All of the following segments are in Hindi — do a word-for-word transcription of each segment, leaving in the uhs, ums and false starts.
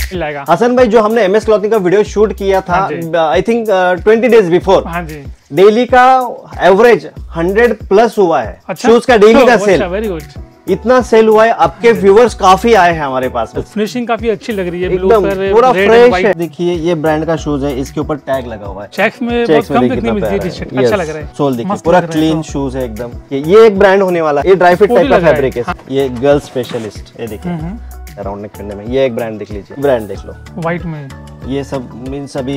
मिलेगा। हसन भाई, जो हमने एमएस क्लॉथिंग का वीडियो शूट किया था I think twenty days before, हाँ जी, डेली का एवरेज हंड्रेड प्लस हुआ है। अच्छा? शूज का डेली का सेल वेरी गुड, इतना सेल हुआ है। आपके व्यूवर्स काफी आए हैं हमारे पास। फिनिशिंग काफी अच्छी लग रही है, एकदम पूरा फ्रेश है। देखिए ये ब्रांड का शूज है, इसके ऊपर टैग लगा हुआ है। चेक्स में बहुत कम देखने मिलती है टी-शर्ट, अच्छा लग रहा है। सोल देखिए पूरा क्लीन शूज है एकदम। ये एक ब्रांड होने वाला है, ये ड्राई फिट टाइप का फैब्रिक है। ये गर्ल स्पेशलिस्ट, ये देखिए राउंड नेक करने में, ये एक ब्रांड देख लीजिए, ब्रांड देख लो व्हाइट में। ये सब मीन सभी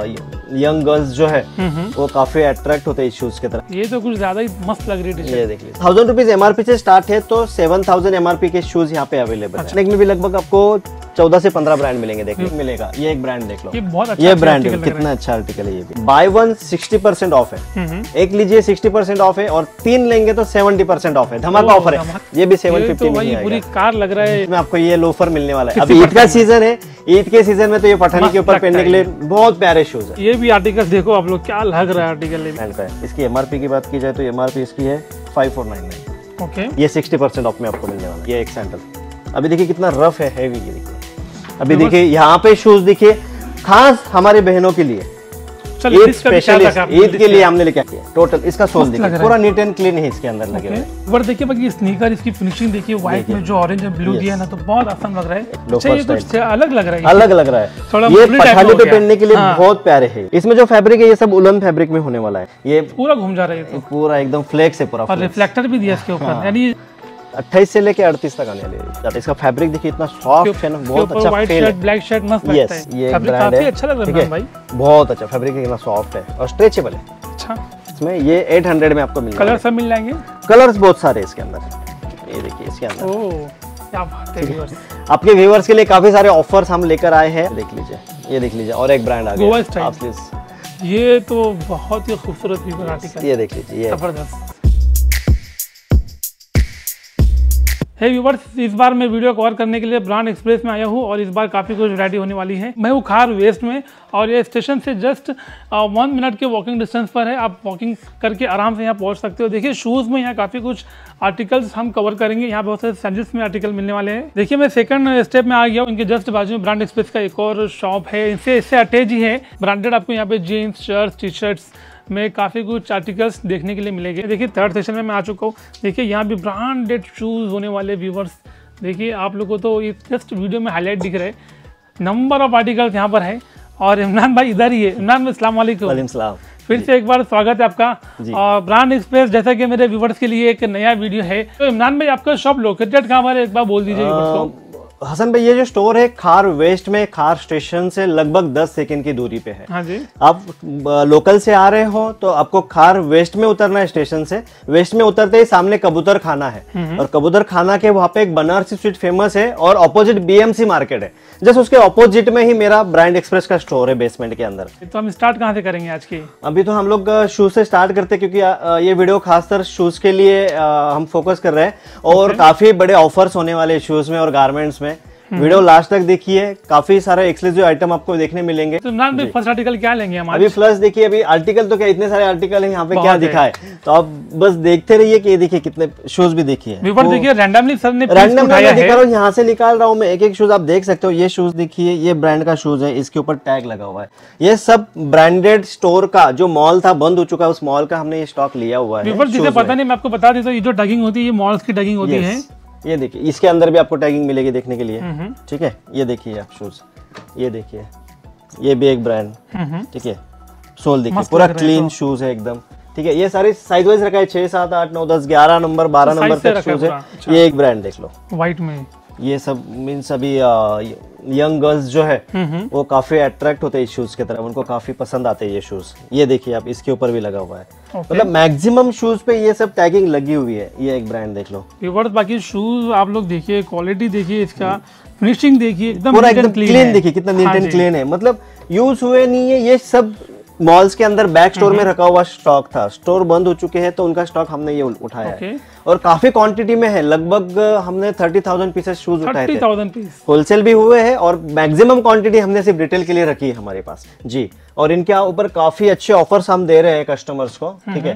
यंग गर्ल्स जो है वो काफी अट्रैक्ट होते हैं इस शूज की तरफ। ये तो कुछ ज्यादा ही मस्त लग रही है। ये देख लीजिए, थाउजेंड रुपीज एमआरपी से स्टार्ट है, तो सेवन थाउजेंड एमआरपी के शूज यहाँ पे अवेलेबल है। में भी लगभग आपको चौदह से पंद्रह ब्रांड मिलेंगे, देखने मिलेगा। ये एक ब्रांड देख लो, ये बहुत अच्छा, ये ब्रांड कितना अच्छा आर्टिकल है। ये भी buy one sixty percent off है, एक लीजिए सिक्सटी परसेंट ऑफ है, और तीन लेंगे तो सेवेंटी परसेंट ऑफ है। धमाका ऑफर है। ये भी सेवन फिफ्टी में आएगा। पूरी कार लग रहा है। इसमें आपको ये लोफर मिलने वाला है। अभी ईद का सीजन है, ईद के सीजन में तो ये पठानी के ऊपर पहनने के लिए बहुत प्यारे शूज है। ये भी आर्टिकल देखो आप लोग, क्या लग रहा है आर्टिकल। इसकी एमआरपी की बात की जाए तो एमआरपी इसकी है five four nine nine. Okay, ये सिक्सटी परसेंट ऑफ में आपको मिलने वाला है। ये एक सैंडल, अभी देखिए कितना रफ है, हैवी। ये देखिए, अभी देखिए यहाँ पे शूज देखिए, खास हमारी बहनों के लिए, ईद स्पेशलिस्ट, ईद के लिए हमने लेके आया। टोटल इसका सोल देखिए पूरा नीट एंड क्लीन है इसके अंदर लगे हुए। ऊपर देखिए बाकी स्नीकर, इसकी फिनिशिंग देखिए, व्हाइट में जो ऑरेंज और ब्लू दिया है ना, तो बहुत आसान लग रहा है। अच्छा, ये कुछ अलग लग रहा है, अलग लग रहा है। ये पठानी पे पहनने के लिए बहुत प्यारे है। इसमें जो फैब्रिक है ये सब उलन फैब्रिक में होने वाला है। ये पूरा घूम जा रहा है, पूरा एकदम फ्लेक्स है पूरा, और रिफ्लेक्टर भी दिया इसके ऊपर, यानी अट्ठाईस से लेके अड़तीस तक आने वाली है। इसका फैब्रिक देखिए इतना सॉफ्ट है ना, बहुत अच्छा व्हाइट शर्ट, ब्लैक शर्ट मस्त लगता है। ये फैब्रिक काफी अच्छा लग रहा है भाई, बहुत अच्छा फैब्रिक है, इतना सॉफ्ट है और स्ट्रेचेबल है। अच्छा, इसमें ये आठ सौ में आपको मिलेगा। कलर सब मिल जाएंगे, कलर्स बहुत सारे इसके अंदर। ये देखिए इसके अंदर, ओह क्या बात है व्यूअर्स। आपके व्यूअर्स के लिए काफी सारे ऑफर्स हम लेकर आए हैं। देख लीजिए, ये देख लीजिए, और एक ब्रांड आ गया गोवा स्टाइल। ये तो बहुत ही खूबसूरत आर्टिकल, ये देख लीजिए, ये जबरदस्त। हे व्यूअर्स, इस बार मैं वीडियो कवर करने के लिए ब्रांड एक्सप्रेस में आया हूँ, और इस बार काफ़ी कुछ वैरायटी होने वाली है। मैं हूँ खार वेस्ट में, और ये स्टेशन से जस्ट वन मिनट के वॉकिंग डिस्टेंस पर है। आप वॉकिंग करके आराम से यहाँ पहुँच सकते हो। देखिए शूज़ में यहाँ काफ़ी कुछ आर्टिकल्स हम कवर करेंगे। यहाँ बहुत सारे सैंडल्स में आर्टिकल मिलने वाले हैं। देखिए मैं सेकंड स्टेप में आ गया हूँ। इनके जस्ट बाजू में ब्रांड एक्सप्रेस का एक और शॉप है, इससे इससे अटैच ही है। ब्रांडेड आपको यहाँ पे जीन्स, शर्ट्स, टी शर्ट्स में काफ़ी कुछ आर्टिकल्स देखने के लिए मिलेंगे। देखिए थर्ड सेशन में मैं आ चुका हूँ। देखिए यहाँ भी ब्रांडेड शूज़ होने वाले व्यूवर्स। देखिए आप लोगों को तो ये जस्ट वीडियो में हाईलाइट दिख रहा है, नंबर ऑफ आर्टिकल्स यहाँ पर है। और इमरान भाई इधर ही है। इमरान भाई अस्सलाम वालेकुम। वालेकुम सलाम। फिर से एक बार स्वागत है आपका। और ब्रांड एक्सप्रेस जैसा कि मेरे व्यूवर्स के लिए एक नया वीडियो है। तो इमरान भाई आपका शॉप लोकेटेड कहाँ पर है, एक बार बोल दीजिए व्यूवर्स को। हसन भाई, ये जो स्टोर है खार वेस्ट में, खार स्टेशन से लगभग दस सेकंड की दूरी पे है। हाँ जी। आप लोकल से आ रहे हो तो आपको खार वेस्ट में उतरना है। स्टेशन से वेस्ट में उतरते ही सामने कबूतर खाना है, और कबूतर खाना के वहाँ पे एक बनारसी स्वीट फेमस है, और ऑपोजिट बीएमसी मार्केट है। जस्ट उसके ऑपोजिट में ही मेरा ब्रांड एक्सप्रेस का स्टोर है बेसमेंट के अंदर। तो हम स्टार्ट कहाँ से करेंगे आज की? अभी तो हम लोग शूज से स्टार्ट करते हैं, क्योंकि ये वीडियो खासकर शूज के लिए हम फोकस कर रहे हैं, और काफी बड़े ऑफर्स होने वाले शूज में और गारमेंट्स में। वीडियो लास्ट तक देखिए, काफी सारे एक्सक्लूसिव आइटम आपको देखने मिलेंगे। तो इमरान भाई फर्स्ट आर्टिकल क्या लेंगे हम आज? अभी फर्स्ट देखिए, अभी आर्टिकल तो क्या इतने सारे आर्टिकल हैं यहाँ पे, क्या दिखाए तो आप बस देखते रहिए कि ये देखिए कितने शूज भी देखिए। देखिए रैंडमली सर ने रैंडम उठाया है, और यहाँ से निकाल रहा हूँ मैं एक एक शूज। आप देख सकते हो ये शूज देखिए, ये ब्रांड का शूज है, इसके ऊपर टैग लगा हुआ है। ये सब ब्रांडेड स्टोर का, जो मॉल था बंद हो चुका है, उस मॉल का हमने ये स्टॉक लिया हुआ है। जिसे पता नहीं मैं आपको बता देता हूँ, ये जो टैगिंग होती है ये मॉल्स की टैगिंग होती है। ये देखिए इसके अंदर भी आपको टैगिंग मिलेगी देखने के लिए, ठीक है। ये देखिए आप शूज, ये देखिए, ये भी एक ब्रांड, ठीक है। सोल देखिए पूरा क्लीन शूज है एकदम, ठीक है। ये सारे साइज वाइज रखा है, छह सात आठ नौ दस ग्यारह नंबर बारह नंबर तक शूज है। ये एक ब्रांड देख लो व्हाइट में। ये सब मीन सभी यंग गर्ल्स जो है वो काफी अट्रैक्ट होते हैं इस शूज की तरफ, उनको काफी पसंद आते हैं ये शूज। ये देखिए आप, इसके ऊपर भी लगा हुआ है। मतलब मैक्सिमम शूज पे ये सब टैगिंग लगी हुई है। ये एक ब्रांड देख लो व्यूअर्स। बाकी शूज आप लोग देखिए, क्वालिटी देखिए, इसका फिनिशिंग देखिए, एकदम पूरा एकदम क्लीन देखिए, कितना नीट एंड क्लीन है। मतलब यूज हुए नहीं है, ये सब मॉल्स के अंदर बैक स्टोर में रखा हुआ स्टॉक था। स्टोर बंद हो चुके हैं तो उनका स्टॉक हमने ये उठाया है, और काफी क्वांटिटी में है। लगभग हमने थर्टी थाउजेंड पीसेस शूज उठाए थे। होलसेल भी हुए हैं, और मैक्सिमम क्वांटिटी हमने सिर्फ रिटेल के लिए रखी है हमारे पास जी। और इनके ऊपर काफी अच्छे ऑफर्स हम दे रहे हैं कस्टमर्स को, ठीक है।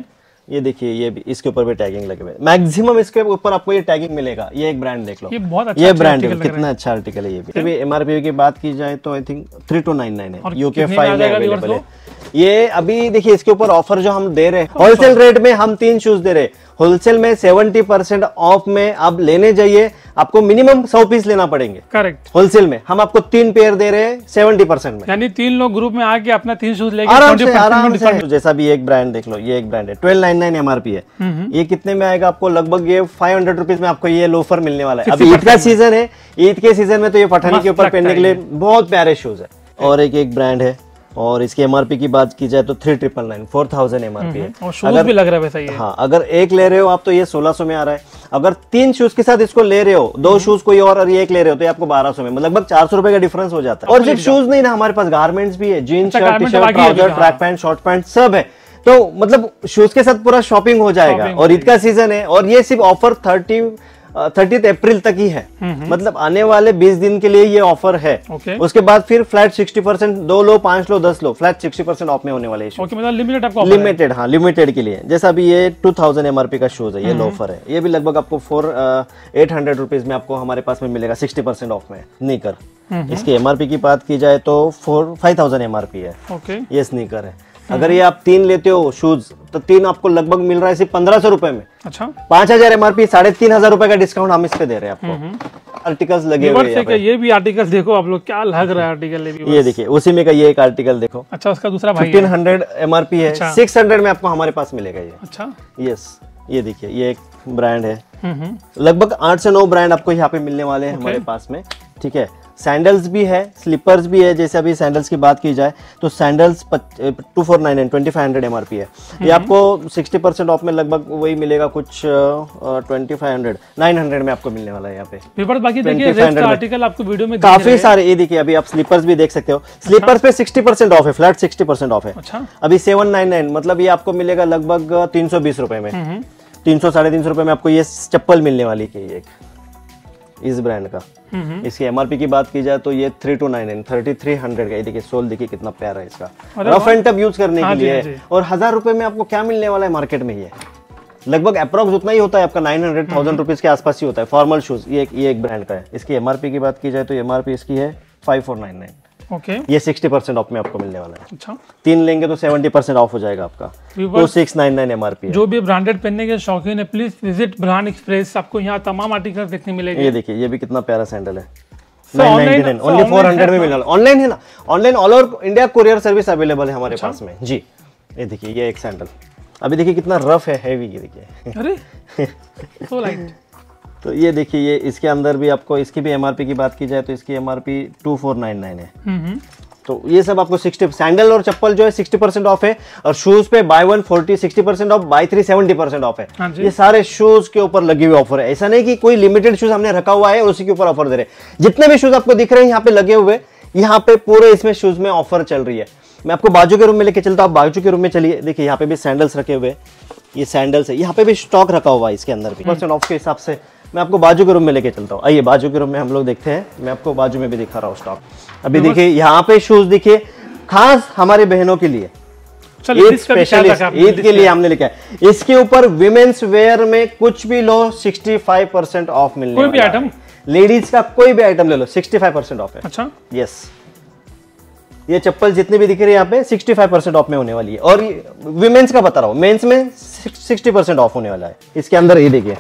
ये देखिए ये भी इसके ऊपर भी टैगिंग लगे हुए, मैक्सिमम इसके ऊपर आपको ये टैगिंग मिलेगा। ये एक ब्रांड देख लो, ये बहुत अच्छा ये ब्रांड है, कितना अच्छा आर्टिकल है। ये भी अभी एमआरपी की बात की जाए तो I think three two nine nine है, यूके फाइव में अवेलेबल है। ये अभी देखिए इसके ऊपर ऑफर जो हम दे रहे हैं होलसेल रेट में, हम तीन शूज दे रहे हैं होलसेल में सेवेंटी परसेंट ऑफ में। आप लेने जाइए, आपको मिनिमम सौ पीस लेना पड़ेंगे। करेक्ट। होलसेल में हम आपको तीन पेयर दे रहे हैं सेवेंटी परसेंट में, यानी तीन लोग ग्रुप में आके अपना तीन शूज लेके आराम से आराम से। जैसा भी एक ब्रांड देख लो, ये एक ब्रांड है ट्वेल्व नाइन नाइन एमआरपी है। ये कितने में आएगा आपको? लगभग ये फाइव हंड्रेड रुपीज में आपको ये लोफर मिलने वाला है। अभी ईद का सीजन है, ईद के सीजन में तो ये पठानी के ऊपर पहनने के लिए बहुत प्यारे शूज है। और एक एक ब्रांड है, और इसके एमआरपी की बात की जाए तो three triple nine four thousand MRP है। और शूज भी लग रहा है वैसा ही है। हाँ, अगर एक ले रहे हो आप तो ये सोलह सौ में आ रहा है। अगर तीन शूज के साथ इसको ले रहे हो, दो शूज कोई और और ये एक ले रहे हो तो ये आपको बारह सौ में, मतलब लगभग चार सौ रुपए का डिफरेंस हो जाता है। और सिर्फ शूज नहीं ना, हमारे पास गारमेंट्स भी है, jeans, shirt, T shirt, trouser, track pant, short pant सब है। तो मतलब शूज के साथ पूरा शॉपिंग हो जाएगा। और ईद का सीजन है और ये सिर्फ ऑफर थर्टी थर्टीथ अप्रैल तक ही है, मतलब आने वाले बीस दिन के लिए ये ऑफर है। okay. उसके बाद फिर फ्लैट सिक्सटी परसेंट, दो लो, पांच लो, दस लो, फ्लैट सिक्सटी परसेंट ऑफ में होने वाले शूज। okay, मतलब लिमिटेड आपको लिमिटेड, हाँ लिमिटेड के लिए। जैसा अभी ये टू थाउजेंड एमआरपी का शूज है, ये लोफर है, ये भी लगभग आपको फोर एट हंड्रेड रुपीज में आपको हमारे पास में मिलेगा, सिक्सटी परसेंट ऑफ में। स्नीकर, इसकी एमआरपी की बात की जाए तो फोर फाइव थाउजेंड एमआरपी है। okay. ये स्नीकर है। अगर ये आप तीन लेते हो शूज तो तीन आपको लगभग मिल रहा है सिर्फ पंद्रह सौ रुपए में। अच्छा, पांच हजार एमआरपी, साढ़े तीन हजार रुपए का डिस्काउंट हम इस पे दे रहे हैं आपको। आर्टिकल्स लगे हुए हैं, ये भी आर्टिकल देखो आप लोग, क्या लग रहा है आर्टिकल। ये ये देखिए उसी में का ये एक आर्टिकल देखो। अच्छा, उसका दूसरा भाई फिफ्टीन हंड्रेड एमआरपी है, सिक्स हंड्रेड में आपको हमारे पास मिलेगा ये। अच्छा, यस, ये देखिए ये एक ब्रांड है। लगभग आठ से नौ ब्रांड आपको यहाँ पे मिलने वाले हैं हमारे पास में। ठीक है, सैंडल्स भी है, स्लीपर्स भी है। जैसे अभी सैंडल्स की बात की जाए तो sandals two four nine twenty five hundred MRP है। ये आपको सिक्सटी परसेंट ऑफ में लगभग वही मिलेगा, कुछ twenty five hundred nine hundred में आपको मिलने वाला है यहाँ पे। बाकी देखिए रेस्ट आर्टिकल आपको वीडियो में काफी सारे, ये देखिए अभी आप स्लीपर्स भी देख सकते हो। स्लीपर्स पे सिक्सटी परसेंट ऑफ है, फ्लैट सिक्सटी परसेंट ऑफ है। अच्छा, अभी सेवन नाइन नाइन, मतलब ये आपको मिलेगा लगभग तीन सौ बीस रुपए में, तीन सौ साढ़े तीन सौ रुपए में आपको ये चप्पल मिलने वाली है एक इस ब्रांड का। इसकी एमआरपी की बात की जाए तो ये three two nine nine thirty three hundred का। ये देखिए सोल देखिए कितना प्यारा है इसका, रफ एंड टफ यूज करने के लिए। और हजार रुपए में आपको क्या मिलने वाला है मार्केट में? ये लगभग अप्रोक्स उतना ही होता है आपका, नाइन हंड्रेड थाउजेंड रुपीज के आसपास ही होता है फॉर्मल शूज। ये ये एक ब्रांड का है। इसकी एमआरपी की बात की जाए तो एमआरपी इसकी है five four nine nine. Okay, ये सिक्सटी परसेंट ऑफ में आपको मिलने वाला है। अच्छा, तीन लेंगे तो सेवेंटी परसेंट ऑफ हो जाएगा आपका। तो सिक्स नाइन नाइन एमआरपी है। जो भी ब्रांडेड पहनने के शौकीन है प्लीज विजिट ब्रांड एक्सप्रेस, आपको यहाँ तमाम आर्टिकल देखने मिलेंगे। ये देखिए ये भी कितना प्यारा सैंडल है, nine ninety nine, only four hundred में मिलने वाला। ऑनलाइन है ना, online all over India courier service available है हमारे पास में जी। ये देखिए ये एक सैंडल, अभी देखिए कितना रफ है, हैवी। ये देखिए अरे सो लाइट। तो ये देखिए ये इसके अंदर भी आपको, इसकी भी एमआरपी की बात की जाए तो इसकी MRP two four nine nine है। तो ये सब आपको सिक्सटी, सैंडल और चप्पल जो है सिक्सटी परसेंट ऑफ है। और शूज पे buy one forty sixty percent off, buy three seventy percent off है। ये सारे शूज के ऊपर लगे हुए ऑफर है। ऐसा नहीं कि कोई लिमिटेड शूज हमने रखा हुआ है और उसी के ऊपर ऑफर दे रहे हैं। जितने भी शूज आपको दिख रहे हैं यहाँ पे लगे हुए, यहाँ पे पूरे इसमें शूज में ऑफर चल रही है। मैं आपको बाजू के रूम में लेके चलता हूँ, बाजू के रूम में चलिए। देखिए यहाँ पे भी सैंडल्स रखे हुए, ये सैंडल्स है, यहाँ पे भी स्टॉक रखा हुआ है इसके अंदर भी परसेंट ऑफ के हिसाब से। मैं आपको बाजू के रूम में लेके चलता हूँ, आइए बाजू के रूम में हम लोग देखते हैं। मैं आपको बाजू में भी दिखा रहा हूँ स्टॉक। अभी देखिए यहाँ पे शूज देखिए, खास हमारे बहनों के लिए, ईद स्पेशलिस्ट, ईद के लिए हमने लिखा है। इसके ऊपर विमेन्स वेयर में कुछ भी लो सिक्सटी फाइव परसेंट ऑफ मिलने कोई भी आइटम, लेडीज का कोई भी आइटम ले लो सिक्सटी फाइव परसेंट ऑफ है। अच्छा, यस, ये चप्पल जितने भी दिख रहे हैं यहाँ पे सिक्सटी फाइव परसेंट ऑफ में होने वाली है। और विमेन्स का बता रहा हूँ, मेंस में सिक्सटी परसेंट ऑफ होने वाला है। इसके अंदर ये देखिए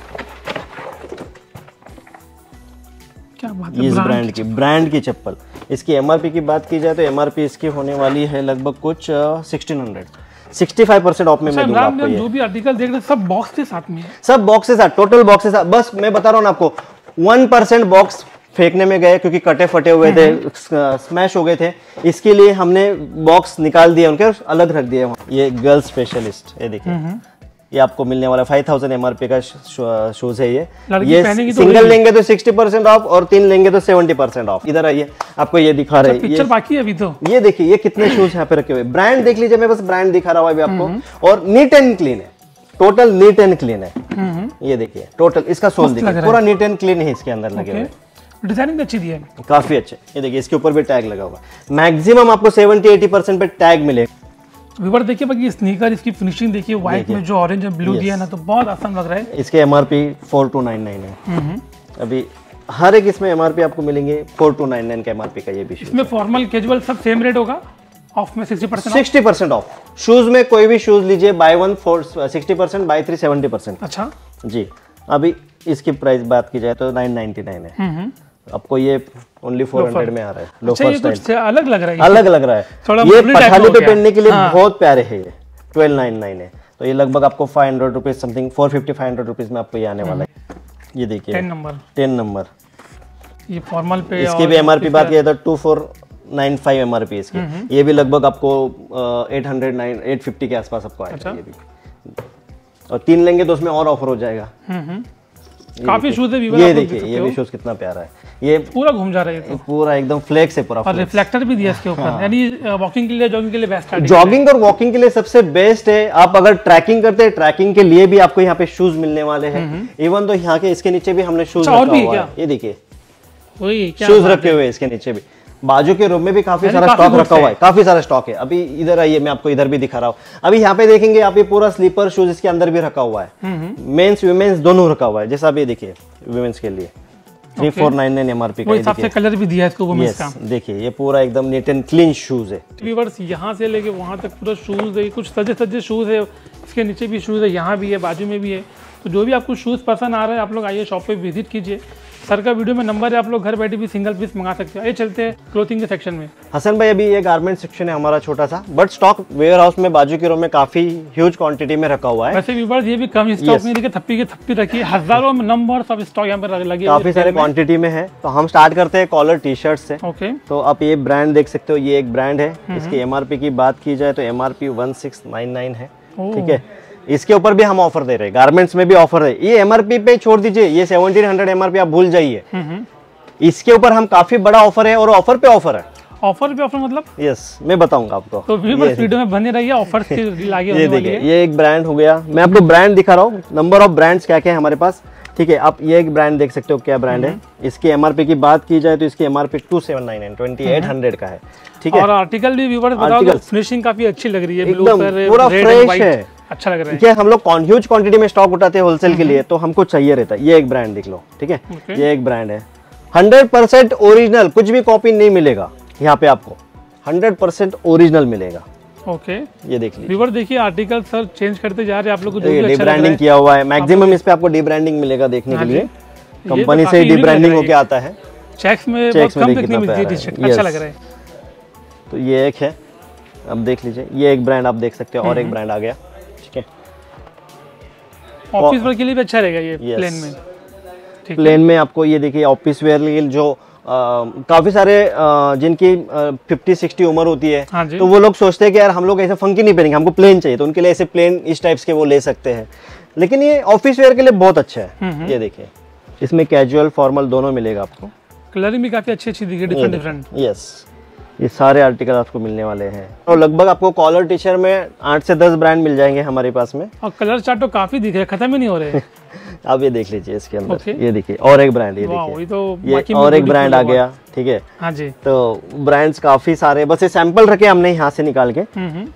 क्या बात है, इस ब्रांड की ब्रांड की चप्पल। इसकी एमआरपी की बात की जाए तो एमआरपी इसकी होने वाली है लगभग कुछ sixteen hundred, sixty five percent off में मैं दूंगा आपको। ये जो भी आर्टिकल देख रहे हैं सब बॉक्स के साथ में है, सब बॉक्स के साथ, टोटल बॉक्स के साथ। बस मैं बता रहा हूँ ना आपको, वन परसेंट बॉक्स फेंकने में गए क्योंकि कटे फटे हुए थे, स्मैश हो गए थे, इसके लिए हमने बॉक्स निकाल दिए उनके, अलग रख दिए। ये गर्ल स्पेशलिस्ट, ये देखिए ये आपको मिलने वाला फाइव थाउजेंड एमआरपी का शूज है। ये ये सिंगल लेंगे तो सिक्सटी परसेंट ऑफ और तीन लेंगे तो सेवेंटी परसेंट ऑफ। इधर आइए आपको ये दिखा रहे हैं, पिक्चर बाकी है अभी तो। ये देखिए ये कितने शूज यहाँ पे रखे हुए, ब्रांड देख लीजिए, मैं बस ब्रांड दिखा रहा हूँ अभी आपको। और नीट एंड क्लीन है, टोटल नीट एंड क्लीन है। ये देखिए टोटल इसका सोल देखिए, पूरा नीट एंड क्लीन है इसके अंदर लगे हुए। डिजाइनिंग अच्छी दी है, काफी अच्छे। ये देखिए इसके ऊपर भी टैग लगा हुआ है। मैक्सिमम आपको सेवेंटी एटी परसेंट पे टैग मिलेगा। व्यूअर देखिए बाकी स्नीकर, इसकी फिनिशिंग देखिए, व्हाइट में जो ऑरेंज और ब्लू दिया है ना, तो बहुत आसान लग रहा है। इसके MRP four two nine nine है। अभी हर एक इसमें एमआरपी आपको मिलेंगे फोर टू नाइन नाइन का एमआरपी का ये भी। इसमें फॉर्मल कैजुअल सब सेम रेट होगा, ऑफ में sixty percent sixty percent off. Shoes में कोई भी शूज लीजिए, buy one four sixty percent, buy three seventy percent. अच्छा जी। अभी इसकी प्राइस बात की जाए तो नाइन नाइनटी नाइन है, आपको ये ओनली फोर हंड्रेड में आ रहा है। अच्छा, ये कुछ अलग लग रहा है, अलग लग रहा है। ये पठाली पे पहनने के लिए बहुत प्यारे है। ये ट्वेल्व नाइन नाइन है, तो ये लगभग आपको five hundred rupees something, four fifty five hundred rupees में आपको ये आने वाला है। ये देखिए टेन नंबर, टेन नंबर ये फॉर्मल पे। इसकी भी एमआरपी बात किया तो two four nine five MRP इसकी। ये भी लगभग आपको eight hundred nine eight fifty के आसपास आपको आएगा। ये भी, और तीन लेंगे तो उसमें और ऑफर हो जाएगा। काफी शूज है। ये देखिए ये भी शूज कितना प्यारा है, ये पूरा घूम जा रहा है, पूरा एकदम फ्लेक्स है पूरा, और रिफ्लेक्टर भी दिया इसके ऊपर, यानी वॉकिंग के लिए, जॉगिंग के लिए बेस्ट है। जॉगिंग और वॉकिंग के लिए सबसे बेस्ट है। आप अगर ट्रैकिंग करते हैं, ट्रैकिंग के लिए भी आपको यहाँ पे शूज मिलने वाले हैं। इवन तो यहाँ के इसके नीचे भी हमने शूज रखा हुआ है। ये देखिए शूज रखे हुए इसके नीचे भी। बाजू के रूम में भी काफी सारा स्टॉक रखा हुआ है, काफी सारा स्टॉक है। अभी इधर आइए, मैं आपको इधर भी दिखा रहा हूँ। अभी यहाँ पे देखेंगे आप, ये पूरा स्लीपर शूज इसके अंदर भी रखा हुआ है, मेंस वुमेन्स दोनों रखा हुआ है। जैसा अभी देखिए वुमेन्स के लिए three four nine nine MRP का, हिसाब से कलर भी दिया है इसको वुमेन्स का। देखिए ये पूरा एकदम नीट एंड क्लीन शूज है। व्यूअर्स यहाँ से लेके वहाँ तक पूरा शूज है, कुछ सजे सजे शूज है, इसके नीचे भी शूज है, यहाँ भी है, बाजू में भी है। तो जो भी आपको शूज पसंद आ रहा है, आप लोग आइए शॉप पे विजिट कीजिए। सर का वीडियो में नंबर है, आप लोग घर बैठे भी सिंगल पीस मंगा सकते हो। ये चलते हैं क्लोथिंग के सेक्शन में। हसन भाई, अभी ये गारमेंट सेक्शन है हमारा छोटा सा, बट स्टॉक वेयर हाउस में बाजू के रो में काफी ह्यूज क्वांटिटी में रखा हुआ है। वैसे व्यूअर्स ये भी कम स्टॉक में, देखिए थप्पी की थप्पी रखी है, हजारों नंबर सब स्टॉक यहाँ पर लगे, काफी सारे क्वांटिटी में है। तो हम स्टार्ट करते हैं कॉलर टी शर्ट से। ओके, तो आप ये ब्रांड देख सकते हो, ये एक ब्रांड है। इसकी एमआरपी की बात की जाए तो MRP one six nine nine है। ठीक है, इसके ऊपर भी हम ऑफर दे रहे हैं, गारमेंट्स में भी ऑफर है। ये एमआरपी पे छोड़ दीजिए, ये सेवनटीन हंड्रेड एमआरपी आप भूल जाइए। इसके ऊपर हम काफी बड़ा ऑफर है, और ऑफर पे ऑफर है। ऑफर पे ऑफर मतलब? यस, मैं बताऊंगा आपको। तो वीडियो में बने रहिए, ऑफर की लागे होने वाली है। ये एक ब्रांड हो गया, मैं आपको ब्रांड दिखा रहा हूँ, नंबर ऑफ ब्रांड्स क्या क्या है हमारे पास। ठीक है, आप ये एक ब्रांड देख सकते हो, क्या ब्रांड है। इसकी एमआरपी की बात की जाए तो इसकी MRP two seven nine nine twenty eight hundred का है। ठीक है, और आर्टिकल भी व्यूअर्स बताओ, फिनिशिंग काफी अच्छी लग रही है, एकदम पूरा फ्रेश है, अच्छा लग रहा है। क्या हम लोग ह्यूज क्वांटिटी में स्टॉक उठाते हैं होलसेल के लिए, तो हमको चाहिए रहता है। ये एक ब्रांड देख लो। ठीक है, ये एक ब्रांड है, हंड्रेड परसेंट ओरिजिनल, कुछ भी कॉपी नहीं मिलेगा यहाँ पे, आपको हंड्रेड परसेंट ओरिजिनल मिलेगा। ओके, ये देख लीजिए। व्यूअर देखिए आर्टिकल सर चेंज करते जा रहे हैं, आप लोग को जो डी ब्रांडिंग किया हुआ है, मैक्सिमम इस पे आपको डी ब्रांडिंग मिलेगा देखने के लिए। कंपनी से डी ब्रांडिंग होके आता है। चेक्स में बहुत कम देखने मिलती है टी-शर्ट, अच्छा लग रहा है। तो ये एक है, अब देख लीजिए, ये एक ब्रांड आप देख सकते हो, और एक ब्रांड आ गया। ठीक है, ऑफिस वेयर के लिए भी अच्छा रहेगा ये प्लेन में। प्लेन में आपको ये देखिए ऑफिस वेयर लिए जो आ, काफी सारे आ, जिनकी फिफ्टी सिक्सटी उम्र होती है, हाँ तो वो लोग सोचते हैं कि यार हम लोग ऐसे फंकी नहीं पहनेंगे, हमको प्लेन चाहिए, तो उनके लिए ऐसे प्लेन इस टाइप्स के वो ले सकते हैं। लेकिन ये ऑफिस वेयर के लिए बहुत अच्छा है। ये देखिए, इसमें कैजुअल फॉर्मल दोनों मिलेगा आपको। कलरिंग भी काफी अच्छी अच्छी दिखी, डिफरेंट डिफरेंट। यस, ये सारे आर्टिकल आपको मिलने वाले हैं। और लगभग आपको कॉलर टी शर्ट में आठ से दस ब्रांड मिल जाएंगे हमारे पास में। और कलर चार्ट तो काफी दिख रहे, खत्म ही नहीं हो रहे। अब ये देख लीजिए इसके अंदर, okay. ये देखिए और एक ब्रांड, ये देखिए तो ये और एक ब्रांड आ गया। ठीक है, हाँ जी, तो ब्रांड्स काफी सारे, बस ये सैंपल रखे हमने यहाँ से निकाल के,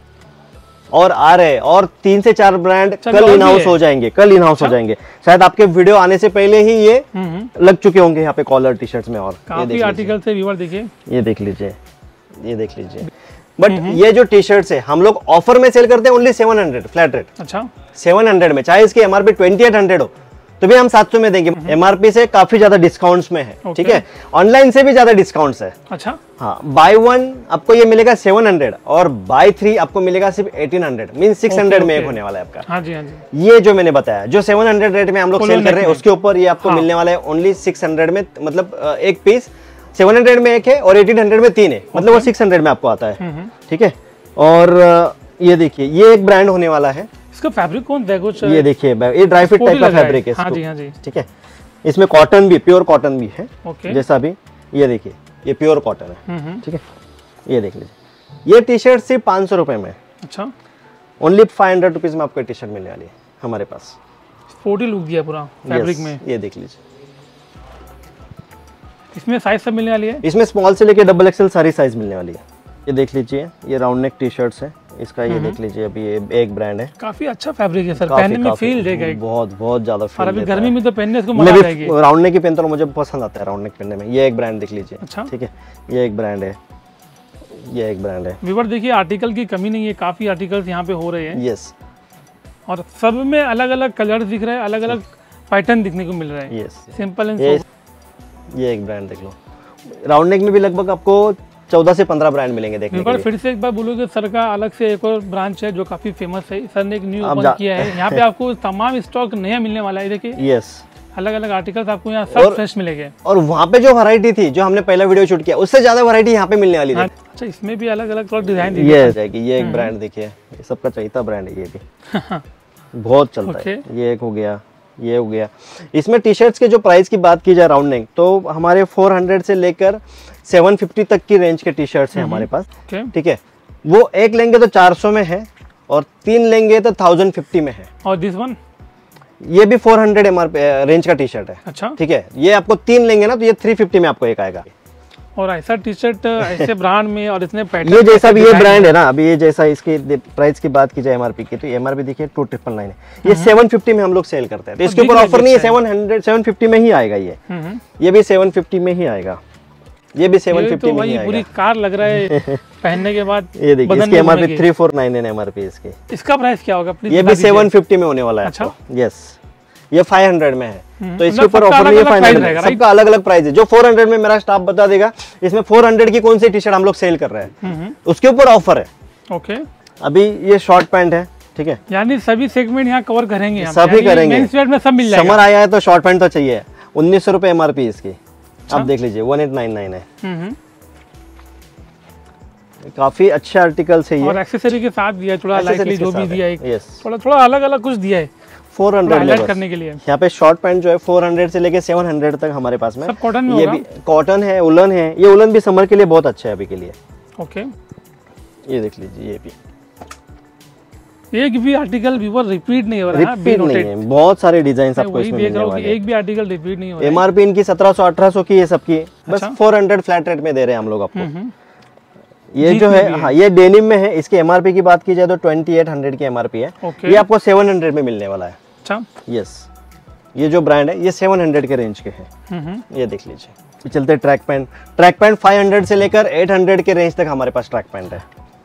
और आ रहे, और तीन से चार ब्रांड कल इन हाउस हो जाएंगे, कल इन हाउस हो जाएंगे। शायद आपके वीडियो आने से पहले ही ये लग चुके होंगे यहाँ पे कॉलर टी शर्ट्स में। और काफी आर्टिकल से व्यूअर देखिए, ये देख लीजिए, ये देख लीजिए। बट ये जो टी शर्ट्स है हम लोग ऑफर में सेल करते हैं only seven hundred flat rate. अच्छा, सेवन हंड्रेड में, चाहे इसकी एमआरपी ट्वेंटी एट हंड्रेड हो तो भी हम सात सौ में देंगे। एमआरपी से काफी ज्यादा डिस्काउंट्स में है। ठीक है, ऑनलाइन से भी ज्यादा डिस्काउंट्स है। अच्छा, हाँ, बाय वन आपको ये मिलेगा सेवन हंड्रेड, और बाय थ्री आपको मिलेगा सिर्फ eighteen hundred, mean six hundred में एक होने वाला है आपका। हाँ जी, हाँ जी। ये जो मैंने बताया, जो सेवन हंड्रेड रेट में हम लोग सेल कर रहे हैं, उसके ऊपर ये आपको मिलने वाला है ओनली सिक्स हंड्रेड में। मतलब एक पीस सेवन हंड्रेड में एक है और एटीन हंड्रेड में तीन है, मतलब वो सिक्स हंड्रेड में आपको आता है। ठीक है, और ये देखिए, ये एक ब्रांड होने वाला है। इसका फैब्रिक कौन देखो, ये देखिए, ये ड्राई फिट टाइप का फैब्रिक है। हाँ जी, हाँ जी। ठीक है, इसमें कॉटन भी, प्योर कॉटन भी है। ओके, जैसा भी ये देखिए, ये प्योर कॉटन है। ठीक है, ये देख लीजिए, ये टी शर्ट सिर्फ पाँच सौ रुपए में। अच्छा, ओनली फाइव हंड्रेड रुपीज में आपको टी शर्ट मिलने वाली है हमारे पास। स्पोर्टी लुक दिया पूरा फैब्रिक में। ये देख लीजिए, इसमें साइज सब मिलने वाली है। इसमें स्मॉल से लेके डबल एक्सएल सारी साइज मिलने वाली है। ये देख लीजिए, ये राउंड नेक टी शर्ट्स है, इसका ये देख लीजिए, अभी ये एक ब्रांड है, काफी अच्छा फैब्रिक है सर, पहनने में फील देगा, बहुत बहुत ज्यादा फील। और अभी गर्मी में तो पहनने इसको मजा आएगी। राउंड नेक की पहनता हूं, मुझे पसंद आता है राउंड नेक पहनने में। ये एक ब्रांड देख लीजिए, अच्छा ठीक है, ये एक ब्रांड है, ये एक ब्रांड है। व्यूअर देखिए आर्टिकल की कमी नहीं है, काफी आर्टिकल्स यहाँ पे हो रहे हैं। यस, और सब में अलग अलग कलर दिख रहे हैं, अलग अलग पैटर्न दिखने को मिल रहा है। यस, सिंपल एंड ये, ये एक ब्रांड देख लो। राउंड नेक में भी लगभग आपको चौदह से पंद्रह ब्रांड मिलेंगे देखने के लिए। फिर से एक बार बोलूँगा, सर का अलग से एक और ब्रांच है जो काफी फेमस है, सर ने एक न्यू ओपन किया है। यहाँ पे आपको तमाम स्टॉक नया मिलने वाला है। देखिए यस, अलग अलग आर्टिकल्स आपको यहाँ सब फ्रेश मिलेंगे। और वहाँ पे जो वैरायटी थी, जो हमने पहला वीडियो शूट किया, उससे ज्यादा वैरायटी यहाँ पे मिलने वाली है। अच्छा, इसमें भी अलग अलग थोड़ा डिजाइन ये जाएगी। ये एक ब्रांड देखिए, ये सबका चहीता ब्रांड है, ये भी बहुत चलता है। ये एक हो गया, ये हो गया। इसमें टी शर्ट्स के जो प्राइस की बात की जाए राउंड नेक, तो हमारे चार सौ से लेकर सात सौ पचास तक की रेंज के टी शर्ट्स हैं हमारे पास, ठीक है। वो एक लेंगे तो चार सौ में है, और तीन लेंगे तो थाउजेंड फिफ्टी में है। और दिस वन, ये भी चार सौ एम आर रेंज का टी शर्ट है। अच्छा, ठीक है। ये आपको तीन लेंगे ना तो ये तीन सौ पचास में आपको एक आएगा। और ऐसा टी शर्ट ऐसे ब्रांड में और इतने पैटर्न, ये जैसा भी ये ब्रांड है ना, अभी ये जैसा इसकी प्राइस की बात की जाए एमआरपी की, तो एमआरपी देखिए टू ट्रिपल नाइन है। ये सेवन फिफ्टी में हम लोग सेल करते हैं, तो इसके ऊपर ऑफर नहीं है। सेवन हंड्रेड सेवन फिफ्टी में ही आएगा ये। ये भी सेवन फिफ्टी में ही आएगा, ये भी सेवन फिफ्टी में ही आएगा। पूरी कार लग रहा है पहनने के बाद। ये देखिए, इसकी एमआरपी थ्री फोर नाइन है एमआरपी इसकी। इसका प्राइस क्या होगा? ये भी सेवन फिफ्टी में होने वाला है। अच्छा, यस, ये फाइव हंड्रेड में है, तो इसके ऊपर ऑफर नहीं है। फाइव हंड्रेड सबका अलग अलग प्राइस है। जो फोर हंड्रेड में मेरा स्टाफ बता देगा इसमें फोर हंड्रेड की कौन सी टी शर्ट हम लोग सेल कर रहे हैं, उसके ऊपर ऑफर है। ओके, अभी ये शॉर्ट पैंट है, ठीक है, यानी सभी सेगमेंट यहाँ कवर करेंगे, सभी करेंगे। मेंस वेयर में सब मिल जाएगा। समर आया है तो शॉर्ट पैंट तो चाहिए। उन्नीस सौ रुपए एमआरपी इसकी, आप देख लीजिए, वन एट नाइन नाइन है। काफी अच्छे आर्टिकल्स है ये, और एक्सेसरी के साथ दिया, थोड़ा लाइटली जो भी दिया है, यस, थोड़ा थोड़ा अलग अलग कुछ दिया है फोर हंड्रेड में करने के लिए। यहाँ पे शॉर्ट पैंट जो है फोर हंड्रेड से लेके सेवन हंड्रेड तक हमारे पास में। सब कॉटन में ये होगा? भी कॉटन है, उलन है। ये उलन भी समर के लिए बहुत अच्छा है अभी के लिए। ओके, ये देख लीजिए, ये भी एक भी आर्टिकल व्यूअर रिपीट नहीं हो रहा है। रिपीट नहीं है, बहुत सारे डिजाइन आपको इसमें मिलने वाले हैं। एक भी आर्टिकल रिपीट नहीं हो रहा है। एमआरपी इनकी सत्रह सौ अठारह सौ की है सबकी, बस फोर हंड्रेड फ्लैट रेट में दे रहे हैं हम लोग आपको। ये जो है, हाँ, ये डेनिम में है। इसके एमआरपी की बात की जाए तो ट्वेंटी एट हंड्रेड की एमआरपी है। ये आपको सेवन हंड्रेड में मिलने वाला है। अच्छा, यस, ये जो ब्रांड है ये सेवन हंड्रेड के रेंज के हैं। ये देख लीजिए। चलते track pant. Track pant five hundred से लेकर एट हंड्रेड के रेंज तक हमारे पास ट्रैक पैंट है,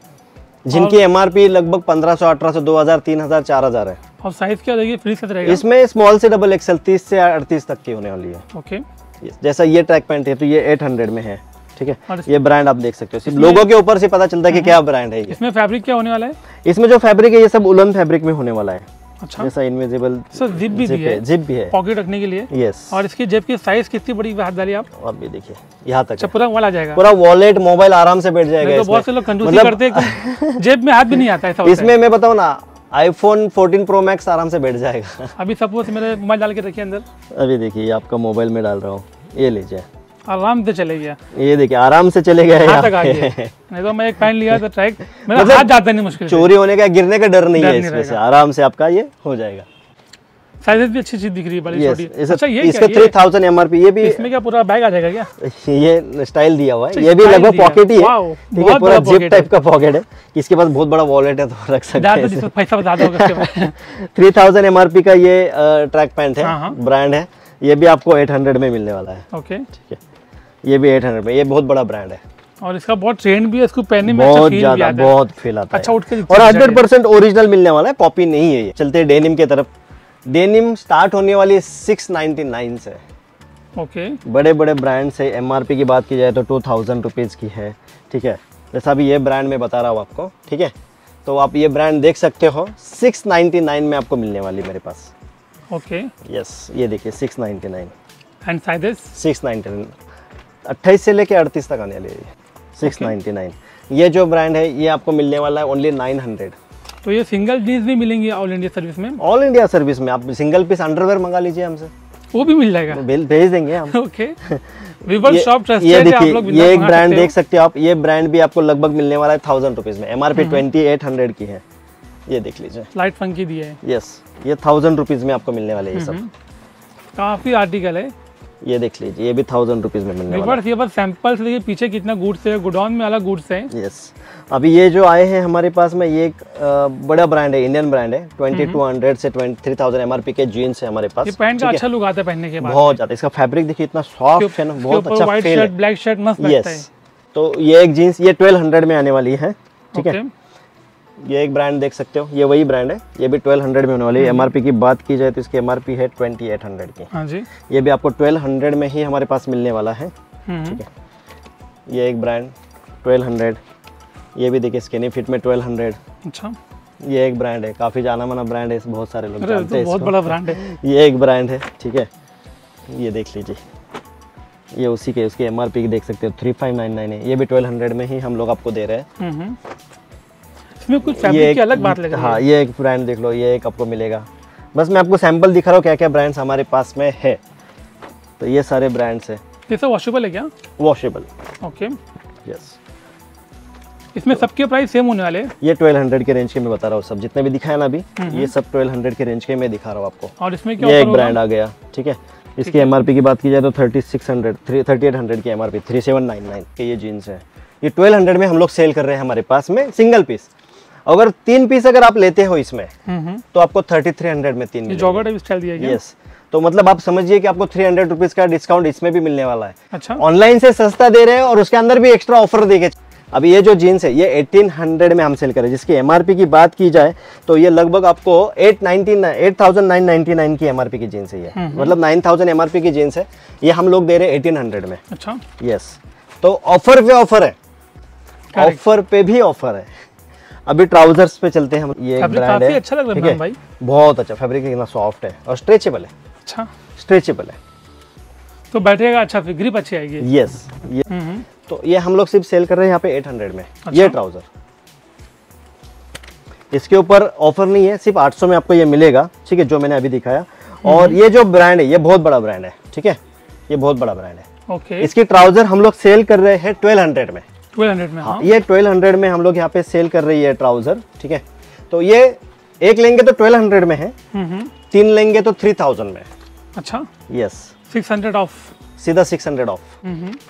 जिनकी एमआरपी लगभग पंद्रह सौ अठारह सौ दो हजार तीन हजार चार हजार है। और साइज क्या रहेगी? फ्री साइज रहेगा इसमें, स्मॉल से डबल एक्सएल तीस से अड़तीस तक की होने वाली है। ओके, जैसा ये ट्रैक पैंट है तो ये एट हंड्रेड में है, ठीक है। ये ब्रांड आप देख सकते हो, सिर्फ लोगो के ऊपर से पता चलता है कि क्या ब्रांड है ये। इसमें फैब्रिक क्या होने वाला है? इसमें जो फैब्रिक है ये सब उलन फैब्रिक में होने वाला है। अच्छा, जैसा इनविजिबल जिप भी है, जिप भी है पॉकेट रखने के लिए। यस, और इसकी जेब की साइज कितनी बड़ी हाथ डाली आप? अब ये देखिए, यहाँ तक पूरा वाला आ जाएगा, पूरा वॉलेट मोबाइल आराम से बैठ जाएगा। तो बहुत से लोग कंजूसी करते हैं, जेब में हाथ भी नहीं आता है। इसमें मैं बताऊँ ना, आईफोन फोर्टीन प्रो मैक्स आराम से बैठ जाएगा। अभी सपोज मेरे मोबाइल डाल के रखिए अंदर, अभी देखिए आपका मोबाइल में डाल रहा हूँ, ये लीजिए, आराम से चले गया। ये देखिए आराम से चले गया। हाथ तक आ गया। नहीं तो मैं एक पैंट लिया तो ट्रैक मेरा हाथ जाता नहीं, मुश्किल चोरी होने का, गिरने का डर नहीं है इसमें से, आराम से आपका ये हो जाएगा। साइजेस भी अच्छी अच्छी दिख रही है, बड़ी छोटी। अच्छा, ये इसका थ्री थाउजेंड एमआरपी। ये भी इसमें क्या पूरा बैग आ जाएगा क्या? ये स्टाइल दिया हुआ है, ये भी लगभग पॉकेट ही है, ठीक है, पूरा जिप टाइप का पॉकेट है। इसके पास बहुत बड़ा वॉलेट है तो रख सकते हैं, पैसा ज्यादा होगा। थ्री थाउजेंड एमआरपी का ये ट्रैक पैंट है, ब्रांड है। ये भी आपको एट हंड्रेड में मिलने वाला है। ओके, ठीक है, ये भी एट हंड्रेड में। ये बहुत बड़ा ब्रांड है और इसका बहुत ट्रेंड भी है, इसको पहनने में बहुत ज्यादा, बहुत फील आता है। अच्छा, उठ के और हंड्रेड परसेंट ओरिजिनल मिलने वाला है, कॉपी नहीं है ये। चलते हैं डेनिम की तरफ। डेनिम स्टार्ट होने वाली है सिक्स नाइन्टी नाइन से। ओके, बड़े बड़े ब्रांड से एमआरपी की बात की जाए तो टू थाउजेंड रुपीज़ की है, ठीक है। जैसा अभी ये ब्रांड में बता रहा हूँ आपको, ठीक है, तो आप ये ब्रांड देख सकते हो, सिक्स नाइन्टी नाइन में आपको मिलने वाली मेरे पास। ओके, यस, ये देखिए six ninety nine and sizes six ninety nine अट्ठाईस से लेके अड़तीस तक आने वाली है। सिक्स नाइन्टी नाइन ये जो ब्रांड है ये आपको मिलने वाला है ओनली नाइन हंड्रेड। तो ये सिंगल जीन्स भी मिलेंगी ऑल इंडिया सर्विस में? ऑल इंडिया सर्विस में। आप सिंगल पीस अंडरवेयर मंगा लीजिए हमसे, वो भी मिल जाएगा, भेज देंगे हम। ओके, वीवर शॉप ट्रस्टेड ये देखिए, ये एक ब्रांड देख सकते हो आप। ये ब्रांड भी आपको लगभग मिलने वाला है थाउजेंड रुपीज में, एमआरपी ट्वेंटी एट हंड्रेड की है। ये देख लीजिए, लाइट फंकी दी है। यस, ये थाउजेंड रुपीज में आपको मिलने वाले ये सब। काफी आर्टिकल है, ये देख लीजिए, ये भी थाउजेंड रुपीज में मिलने वाला है। ये बस सैंपल से देखिए, पीछे कितना गुड्स है, गोडाउन में अलग गुड्स है। यस, अभी ये जो आए हैं हमारे पास में, ये एक बड़ा ब्रांड है, इंडियन ब्रांड है, ट्वेंटी टू हंड्रेड से थ्री थाउजेंड एमआरपी के जीन्स है हमारे पास। ये पैंट का अच्छा लुक आता है पहनने के बाद, बहुत ज्यादा। इसका फैब्रिक देखिए इतना सॉफ्ट है ना, बहुत अच्छा white feel shirt, black shirt मस्त लगता है। तो ये एक जीन्स, ये ट्वेल्व हंड्रेड में आने वाली है, ठीक है। ये एक ब्रांड देख सकते हो, ये वही ब्रांड है, ये भी ट्वेल्व हंड्रेड में होने वाली है। एमआरपी की बात की जाए तो इसकी एमआरपी है ट्वेंटी एट हंड्रेड की। हाँ जी, ये भी आपको ट्वेल्व हंड्रेड में ही हमारे पास मिलने वाला है, ठीक है। ये एक ब्रांड ट्वेल्व हंड्रेड, ये भी देखिए स्किनी फिट में ट्वेल्व हंड्रेड। अच्छा, ये एक ब्रांड है, काफी जाना माना ब्रांड है, बहुत सारे लोग जानते हैं, बहुत बड़ा ब्रांड है। ये एक ब्रांड है, ठीक है। ये देख लीजिए, ये उसी के, उसकी एमआरपी देख सकते हो थ्री फाइव नाइन नाइन है। ये भी ट्वेल्व हंड्रेड में ही हम लोग आपको दे रहे हैं। इसमें कुछ फैब्रिक की अलग बात लग रही है। हाँ, ये एक ब्रांड देख लो, ये एक आपको मिलेगा। बस मैं आपको सैंपल दिखा रहा हूँ क्या क्या ब्रांड्स हमारे पास में है। तो ये सारे ब्रांड्स है। ये सब वॉशेबल है क्या? Washable, okay, yes. इसमें सबके प्राइस सेम होने वाले? ये ट्वेल्व हंड्रेड के रेंज के मैं बता रहा हूँ, सब जितने भी दिखाया ना अभी, ये सब ट्वेल्व हंड्रेड के रेंज के मैं दिखा रहा हूँ आपको। और इसमें क्या ये एक ब्रांड आ गया, ठीक है। इसकी एमआरपी की बात की जाए तो thirty six hundred thirty eight hundred की MRP, three seven nine nine के ये जीन्स है। ये ट्वेल्व हंड्रेड में हम लोग सेल कर रहे हैं हमारे पास में, सिंगल पीस। अगर तीन पीस अगर आप लेते हो इसमें तो आपको थर्टी थ्री हंड्रेड में तीन। जॉगर टाइप स्टाइल दिया गया। यस, तो मतलब आप समझिए कि आपको थ्री हंड्रेड रुपीज का डिस्काउंट इसमें भी मिलने वाला है। अच्छा, ऑनलाइन से सस्ता दे रहे हैं और उसके अंदर भी एक्स्ट्रा ऑफर देके। अभी ये जो जीन्स है ये एटीन हंड्रेड में हम सेल करें, जिसकी एमआरपी की बात की जाए तो ये लगभग आपको eight ninety eight thousand nine ninety nine की एमआरपी की जीन्स है। ये मतलब नाइन थाउजेंड एमआरपी की जीन्स है, ये हम लोग दे रहे हैं एटीन हंड्रेड में। अच्छा, यस, तो ऑफर पे ऑफर है, ऑफर पे भी ऑफर है। अभी ट्राउजर्स पे चलते हैं हम। ये एक ब्रांड है, अच्छा लग रहा है भाई, बहुत अच्छा फैब्रिक, कितना सॉफ्ट है और स्ट्रेचेबल है। अच्छा, स्ट्रेचेबल है तो बैठेगा अच्छा, फिर ग्रिप अच्छी आएगी। यस, ये तो ये हम लोग सिर्फ सेल कर रहे हैं यहाँ पे एट हंड्रेड में। अच्छा? ये ट्राउजर, इसके ऊपर ऑफर नहीं है, सिर्फ आठ सौ में आपको ये मिलेगा, ठीक है, जो मैंने अभी दिखाया। और ये जो ब्रांड है ये बहुत बड़ा ब्रांड है, ठीक है, ये बहुत बड़ा ब्रांड है। ओके, इसकी ट्राउजर हम लोग सेल कर रहे हैं ट्वेल्व हंड्रेड में। ट्वेल्व हंड्रेड में, हाँ, ये ट्वेल्व हंड्रेड में हम लोग यहाँ पे सेल कर रही है ट्राउजर, ठीक है। तो ये एक लेंगे तो ट्वेल्व हंड्रेड में है, तीन लेंगे तो थ्री थाउजेंड में। अच्छा, यस, सिक्स हंड्रेड ऑफ, सीधा सिक्स हंड्रेड ऑफ।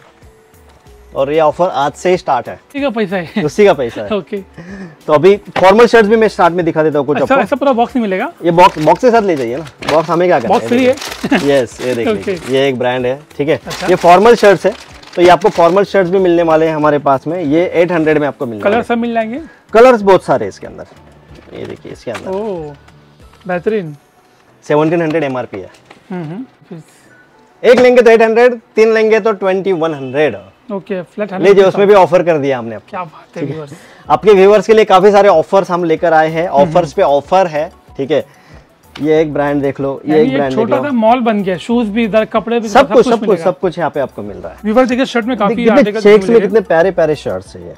और ये ऑफर आज से ही स्टार्ट है, उसी का पैसा है, उसी का पैसा है। ओके, तो अभी फॉर्मल शर्ट्स भी मैं स्टार्ट में दिखा देता हूँ कुछ। अच्छा, ऐसा पूरा बॉक्स नहीं मिलेगा? ये बॉक्स बॉक्स के साथ ले जाइए ना, बॉक्स हमें क्या करना है, बॉक्स फ्री है। यस, ये देख लीजिए, ये एक ब्रांड है, ठीक है। अच्छा? ये फॉर्मल शर्ट्स है, तो ये आपको फॉर्मल शर्ट्स भी मिलने वाले हैं हमारे पास में। ये एट हंड्रेड में आपको मिलने वाले हैं। कलर सब मिल जाएंगे? कलर्स बहुत सारे इसके अंदर, ये देखिए इसके अंदर। ओह, बेहतरीन। सेवनटीन हंड्रेड एमआरपी है। हम्म, एक लेंगे तो एट हंड्रेड, तीन लेंगे तो twenty one hundred. Okay, flat लीजिए, उसमें भी ऑफर कर दिया हमने। क्या बात है व्यूअर्स, आपके व्यूअर्स के लिए काफी सारे ऑफर्स हम लेकर आए हैं, ऑफर्स पे ऑफर है, ठीक है। ये एक ब्रांड देख लो, ये एक ब्रांड देख लो, छोटा सा मॉल बन गया, शूज भी इधर, कपड़े भी, सब कुछ सब कुछ सब कुछ यहाँ पे आपको मिल रहा है। व्यूअर्स देखिए, शर्ट में काफी आर्टिकल्स चेक्स में कितने प्यारे प्यारे शर्ट्स है। ये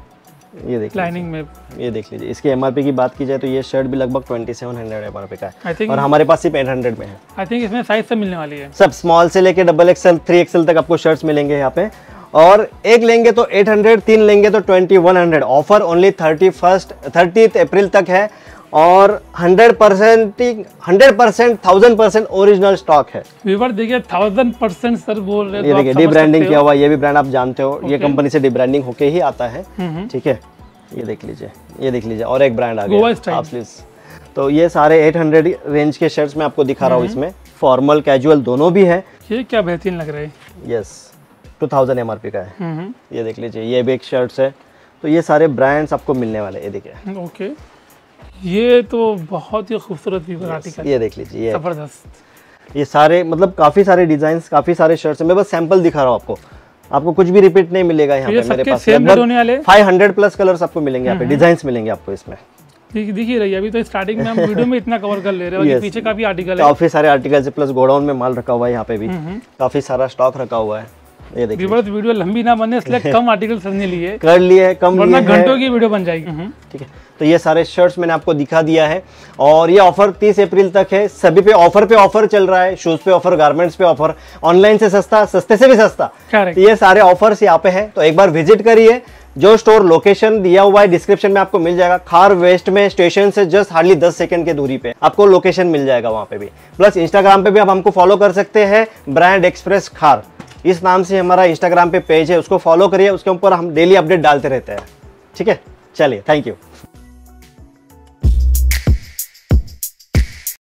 ये देख लाइनिंग में, ये देख लीजिए। इसकी एमआरपी की बात की जाए तो ये शर्ट भी लगभग ट्वेंटी सेवन हंड्रेड एमआरपी का है, और हमारे पास सिर्फ एट हंड्रेड में है। आई थिंक इसमें साइज सब मिलने वाली है, सब स्मॉल से लेके डबल एक्सएल, थ्री एक्सएल तक आपको शर्ट्स मिलेंगे यहाँ पे। और एक लेंगे तो एट हंड्रेड, तीन लेंगे तो twenty one hundred. Offer only thirty first thirtieth April तक है, और hundred percent hundred percent thousand percent original stock है। व्यूअर देखिए, थाउजेंड परसेंट सर बोल रहे हैं। ये देखिए, डी ब्रांडिंग किया हुआ, ये भी ब्रांड आप जानते हो, ये कंपनी से डी ब्रांडिंग होके ही आता है, ठीक है। ये देख लीजिए, ये देख लीजिए, और एक ब्रांड आ गया हाफ स्लीव्स। तो ये सारे एट हंड्रेड रेंज के शर्ट्स मैं आपको दिखा रहा हूँ, इसमें फॉर्मल कैजुअल दोनों भी है। ये क्या बेहतरीन लग रहा है। यस, टू थाउजेंड एमआरपी का है। ये देख लीजिए, ये भी एक शर्ट्स है। तो ये सारे ब्रांड्स आपको मिलने वाले, ये देखिए। ओके, ये तो बहुत ही खूबसूरत व्यूअर आर्टिकल, ये देख लीजिए, जबरदस्त। ये सारे मतलब काफी सारे डिजाइन्स, काफी सारे शर्ट्स हैं। मैं बस सैंपल दिखा रहा हूँ आपको, आपको कुछ भी रिपीट नहीं मिलेगा यहाँ पे। मेरे पास लगभग फाइव हंड्रेड प्लस कलर्स आपको मिलेंगे यहाँ पे, डिजाइन्स मिलेंगे आपको इसमें। दिख ही रही है, अभी तो स्टार्टिंग में हम वीडियो में इतना कवर कर ले रहे हैं, और पीछे काफी आर्टिकल है, काफी सारे आर्टिकल्स, प्लस गोडाउन में माल रखा हुआ है यहाँ पे भी, काफी सारा स्टॉक रखा हुआ है। ये देखिए, वीडियो लंबी ना बने इसलिए कम आर्टिकल समझने लिए कर लिए, कम वरना घंटों की वीडियो बन जाएगी, ठीक है। तो ये सारे शर्ट्स मैंने आपको दिखा दिया है, और ये ऑफर तीस अप्रैल तक है। सभी पे ऑफर पे ऑफर चल रहा है, शूज पे ऑफर, गारमेंट्स पे ऑफर, ऑनलाइन से सस्ता, सस्ते से भी सस्ता। तो ये सारे ऑफर्स यहाँ पे है, तो एक बार विजिट करिए, जो स्टोर लोकेशन दिया हुआ है डिस्क्रिप्शन में आपको मिल जाएगा। खार वेस्ट में स्टेशन से जस्ट हार्डली दस सेकंड के दूरी पे आपको लोकेशन मिल जाएगा वहां पे भी। प्लस इंस्टाग्राम पे भी आप हमको फॉलो कर सकते हैं, ब्रांड एक्सप्रेस खार इस नाम से हमारा इंस्टाग्राम पे पेज है, उसको फॉलो करिए, उसके ऊपर हम डेली अपडेट डालते रहते हैं। ठीक है, चलिए, थैंक यू।